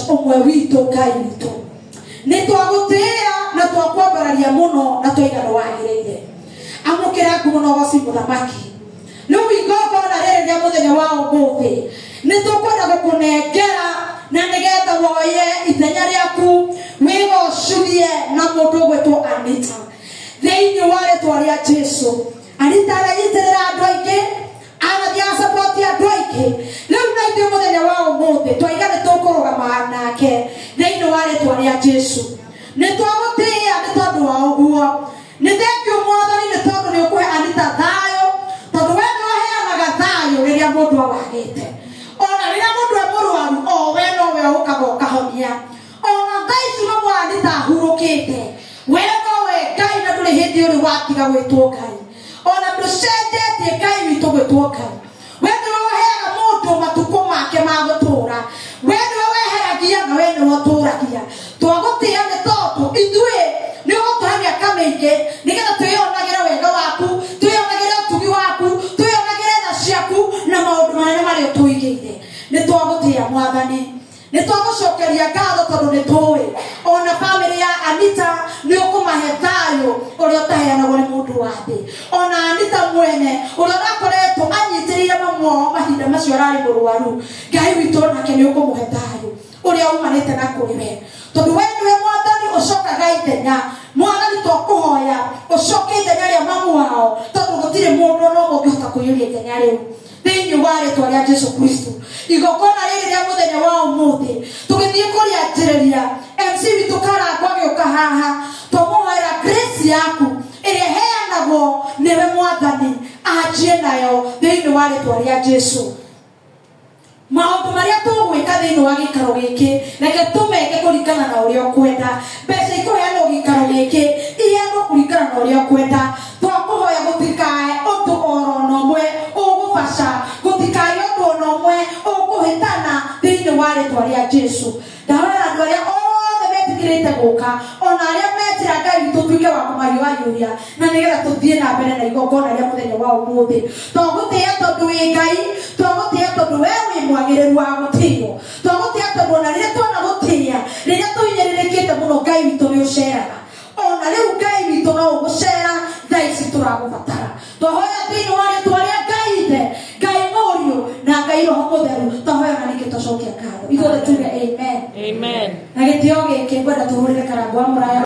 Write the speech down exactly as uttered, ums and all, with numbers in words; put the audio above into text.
umwe witũ Ngai witũ nĩ twagũtĩĩa na twakwambararia mũno na twaigana wagĩrĩire amũkĩra ngumo na ũgoci mũthamaki rĩu igongona rĩrĩ rĩa mũthenya wa ũmũthĩ nĩ tũkwenda gũkũnengera na nĩgetha woye ithenya rĩaku wĩgocurie na mũndũ ũgwĩtwo Anita thĩinĩ wa rĩtwa rĩa Jesũ. Anita aranyitĩrĩra andũ aingĩ agathiĩ acapoti andũ aingĩ rĩu na ithuĩ mũthenya wa ũmũthĩ twaiga nĩ tũkũrũgama nake thĩinĩ wa rĩtwa rĩa Jesũ. Nĩ twagũtĩĩa nĩ tondũ wa ũguo nĩ thengio Mwathani nĩ tondũ nĩ ũkũhe Anita thayũ tondũ we nĩ waheanaga thayũ rĩrĩa mũndũ agagĩte ona rĩrĩa mũndũ e mũrwaru o we no we ũkaga ũkahonia ona thaa ici no Anita ahurũkĩte we no we Ngai na ndũrĩ hĩndĩ ũrĩ watiga gwĩtwo Ngai ona ndũcenjetie Ngai witũ gwĩtwo Ngai we nĩwe waheaga mũndũ matukũ make ma gũtũũra we nĩwe weheragia na we nĩwe ũtũũragia twagũtĩĩa nĩ tondũ ithuĩ nĩ ũgũtũhe mĩaka mĩingĩ nĩgetha twĩonagĩre wega waku twĩonagĩre ũtugi waku twĩonagĩre tha ciaku na maũndũ manene marĩa ũtũigĩire nĩ twagũtĩĩa Mwathani nĩ twagũcokeria ngatho tondũ nĩ tũĩ ona bamĩrĩ ya Anita nĩ ũkũmahe thayũ ũrĩa ũtaheanagwo nĩ mũndũ wa thĩ ona Anita mwene ũrĩa ũrakoretwo anyitĩrĩire mamu wao mahinda macio ararĩ mũrwaru Ngai witũ nake nĩ ũkũmũhe thayũ ũrĩa umanĩte na kũrĩ we tondũ we nĩwe Mwathani ũcokaga ithenya Mwathani twakũhoya ũcoke ithenya rĩa mamu wao tondũ gũtirĩ mũndũ no ũngĩhota kũiyũria ithenya rĩu thĩinĩ wa rĩtwa rĩa Jesũ Kristo. Igongona rĩrĩ rĩa mũthenya wa ũmũthĩ tũgĩthiĩ kũrĩanjĩrĩria M C witũ Karangũ agĩũka haha twamũhoera grace yaku ĩrĩa heanagwo nĩwe Mwathani anjie nayo thĩinĩ wa rĩtwa rĩa Jesũ. Maũndũ marĩa tũgwĩka thĩinĩ wa gĩikaro gĩkĩ reke tũmeke kũringana na ũrĩa ũkwenda mbeca ikũheanwo gĩikaro gĩkĩ iheanwo kũringana na ũrĩa ũkwenda twakũhoya gũtikae ũndũ oro na ũmwe ũgũbaca gũtikae ũndũ ona ũmwe ũkũhĩtana thĩinĩ wa rĩtwa rĩa Jesũ. Ndahoya andũ arĩa othe metikĩrĩte gũka ona arĩa metĩra Ngai witũ tuĩke wa kũmayũayũria na nĩgetha tũthiĩ na mbere na igongona rĩa mũthenya wa ũmũthĩ twagũtĩĩa tondũ wĩ Ngai twagũtĩĩa tondũ we wĩ mwagĩrĩru wa gũtĩĩo twagũtĩĩa tondũ ona rĩrĩa twona gũtĩĩa rĩrĩa tũhinyĩrĩrĩkĩte mũno Ngai witũ nĩ ũceraga ona rĩu Ngai witũ no ũgũcera thaa ici tũragũbatara twahoya thĩinĩ wa rĩtwa rĩa Ngai ithe Ngai mũriũ na Ngai roho mũtheru twahoya na nĩkĩ tũcokia ngatho ithuothe tuge amen amen na gĩtĩo gĩkĩ ngwenda tũhũrĩre Karangũ wa Mũraya.